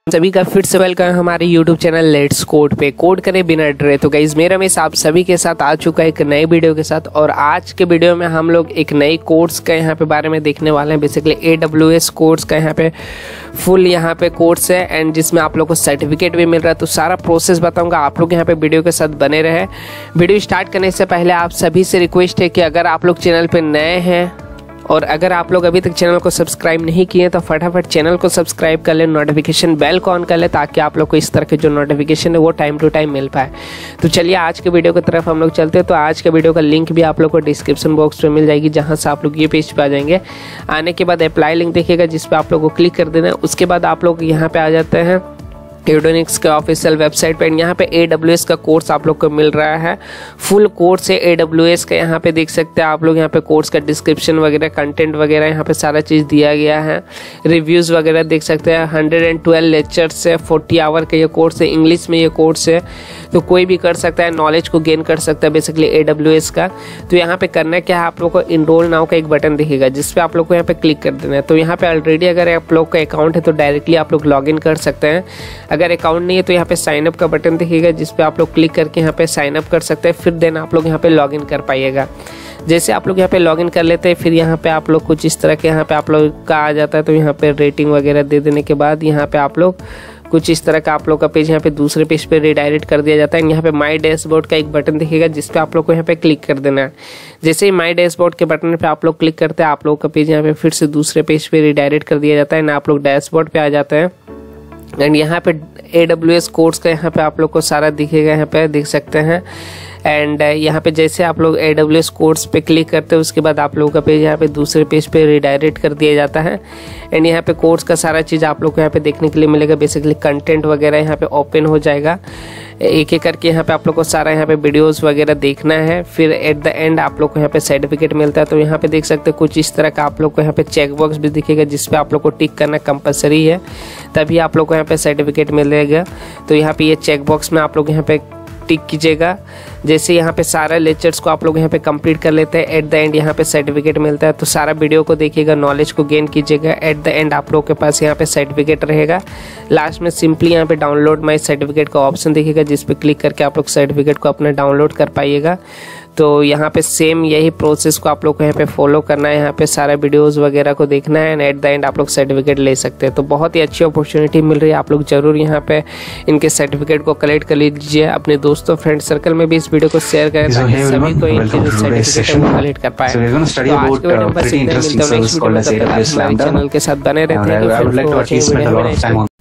सभी का फिर से वेलकम है हमारे YouTube चैनल लेट्स कोड पे। कोड करें बिना डरे। तो गाइज मेरा रमेश आप सभी के साथ आ चुका है एक नई वीडियो के साथ, और आज के वीडियो में हम लोग एक नई कोर्स का यहाँ पे बारे में देखने वाले हैं। बेसिकली AWS कोर्स का यहाँ पे फुल यहाँ पे कोर्स है, एंड जिसमें आप लोग को सर्टिफिकेट भी मिल रहा है। तो सारा प्रोसेस बताऊँगा, आप लोग यहाँ पे वीडियो के साथ बने रहे। वीडियो स्टार्ट करने से पहले आप सभी से रिक्वेस्ट है कि अगर आप लोग चैनल पर नए हैं और अगर आप लोग अभी तक चैनल को सब्सक्राइब नहीं किए तो फटाफट चैनल को सब्सक्राइब कर ले, नोटिफिकेशन बेल को ऑन कर ले, ताकि आप लोग को इस तरह के जो नोटिफिकेशन है वो टाइम टू टाइम मिल पाए। तो चलिए आज के वीडियो की तरफ हम लोग चलते हैं। तो आज के वीडियो का लिंक भी आप लोग को डिस्क्रिप्शन बॉक्स में मिल जाएगी, जहाँ से आप लोग ये पेज पे आ जाएंगे। आने के बाद अप्लाई लिंक देखिएगा, जिस पर आप लोग को क्लिक कर देना है। उसके बाद आप लोग यहाँ पे आ जाते हैं यूडोनिक्स के ऑफिशियल वेबसाइट पे। यहाँ पे AWS का कोर्स आप लोग को मिल रहा है, फुल कोर्स है AWS का। यहाँ पे देख सकते हैं आप लोग, यहाँ पे कोर्स का डिस्क्रिप्शन वगैरह, कंटेंट वगैरह यहाँ पे सारा चीज़ दिया गया है। रिव्यूज़ वगैरह देख सकते हैं। 112 लेक्चर्स है, 40 आवर का ये कोर्स है। इंग्लिश में ये कोर्स है, तो कोई भी कर सकता है, नॉलेज को गेन कर सकता है बेसिकली AWS का। तो यहाँ पे करना क्या है, आप लोग को इनरोल नाउ का एक बटन दिखेगा, जिसपे आप लोग को यहाँ पे क्लिक कर देना है। तो यहाँ पे ऑलरेडी अगर आप लोग का अकाउंट है तो डायरेक्टली आप लोग लॉग इन कर सकते हैं। अगर अकाउंट नहीं है तो यहाँ पे साइन अप का बटन दिखेगा, जिस पे आप लोग क्लिक करके यहाँ पे साइन अप कर सकते हैं। फिर देन आप लोग यहाँ पे लॉग इन कर पाइएगा। जैसे आप लोग यहाँ पे लॉग इन कर लेते हैं, फिर यहाँ पे आप लोग कुछ इस तरह के यहाँ पे आप लोग का आ जाता है। तो यहाँ पे रेटिंग वगैरह दे देने के बाद यहाँ पे आप लोग कुछ इस तरह का आप लोग का पेज यहाँ पे दूसरे पेज पे रिडायरेक्ट कर दिया जाता है। यहाँ पे माई डैशबोर्ड का एक बटन दिखेगा, जिस पे आप लोग को यहाँ पे क्लिक कर देना है। जैसे ही माई डैशबोर्ड के बटन पे आप लोग क्लिक करते हैं, आप लोग का पेज यहाँ पे फिर से दूसरे पेज पे रिडायरेक्ट कर दिया जाता है ना। आप लोग डैशबोर्ड पे आ जाते हैं, एंड यहाँ पे AWS कोर्स का यहाँ पे आप लोग को सारा दिखेगा, यहाँ पे देख सकते हैं। एंड यहाँ पे जैसे आप लोग AWS कोर्स पे क्लिक करते हैं, उसके बाद आप लोगों का पेज यहाँ पे दूसरे पेज पे रिडायरेक्ट कर दिया जाता है। एंड यहाँ पे कोर्स का सारा चीज़ आप लोग को यहाँ पे देखने के लिए मिलेगा। बेसिकली कंटेंट वगैरह यहाँ पे ओपन हो जाएगा, एक एक करके यहाँ पे आप लोग को सारा यहाँ पे वीडियोस वगैरह देखना है। फिर एट द एंड आप लोग को यहाँ पे सर्टिफिकेट मिलता है। तो यहाँ पे देख सकते हैं कुछ इस तरह का आप लोग को यहाँ पे चेक बॉक्स भी दिखेगा, जिस पे आप लोग को टिक करना कंपलसरी है, तभी आप लोग को यहाँ पे सर्टिफिकेट मिलेगा। तो यहाँ पे ये चेक बॉक्स में आप लोग यहाँ पे टिक कीजिएगा। जैसे यहाँ पे सारा लेक्चर्स को आप लोग यहाँ पे कंप्लीट कर लेते हैं, एट द एंड यहाँ पे सर्टिफिकेट मिलता है। तो सारा वीडियो को देखिएगा, नॉलेज को गेन कीजिएगा। एट द एंड आप लोग के पास यहाँ पे सर्टिफिकेट रहेगा। लास्ट में सिंपली यहाँ पे डाउनलोड माई सर्टिफिकेट का ऑप्शन दिखेगा, जिस पे क्लिक करके आप लोग सर्टिफिकेट को अपना डाउनलोड कर पाइएगा। तो यहाँ पे सेम यही प्रोसेस को आप लोग को यहाँ पे फॉलो करना है। यहाँ पे सारा वीडियोस वगैरह को देखना है, एंड एट द एंड आप लोग सर्टिफिकेट ले सकते हैं। तो बहुत ही अच्छी अपॉर्चुनिटी मिल रही है, आप लोग जरूर यहाँ पे इनके सर्टिफिकेट को कलेक्ट कर लीजिए। अपने दोस्तों फ्रेंड सर्कल में भी इस वीडियो को शेयर करें, ताकि सभी को इनके सर्टिफिकेट को कलेक्ट कर पाए। तो आज के वीडियो में बस इतना ही। मिलता हूं नेक्स्ट वीडियो में, तब तक चैनल के साथ बने रहते हैं।